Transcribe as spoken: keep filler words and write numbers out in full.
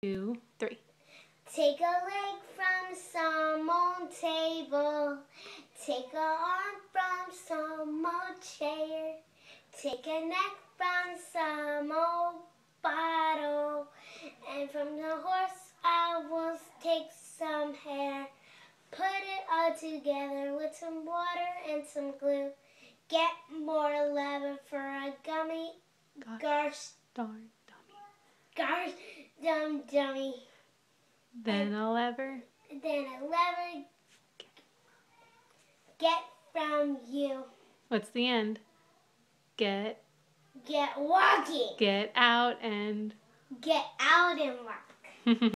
two, three. Take a leg from some old table. Take a arm from some old chair. Take a neck from some old bottle. And from the horse I will take some hair. Put it all together with some water and some glue. Get more leather for a gummy. Gosh darn dummy. Gosh dum dummy. Then a lever. Then a lever get from you. What's the end? Get. Get walking. Get out and. Get out and walk.